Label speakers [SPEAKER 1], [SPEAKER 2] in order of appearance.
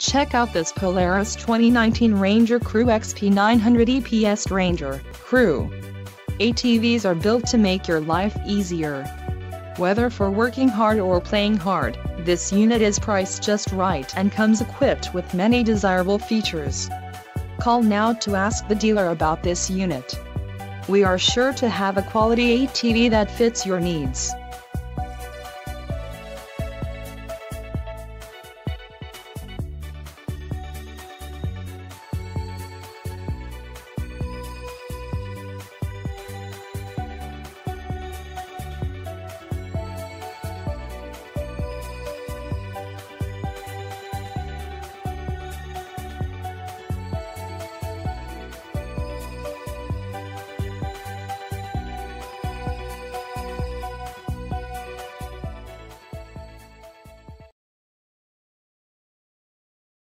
[SPEAKER 1] Check out this Polaris 2019 Ranger Crew XP 900 EPS Ranger Crew. ATVs are built to make your life easier. Whether for working hard or playing hard, this unit is priced just right and comes equipped with many desirable features. Call now to ask the dealer about this unit. We are sure to have a quality ATV that fits your needs.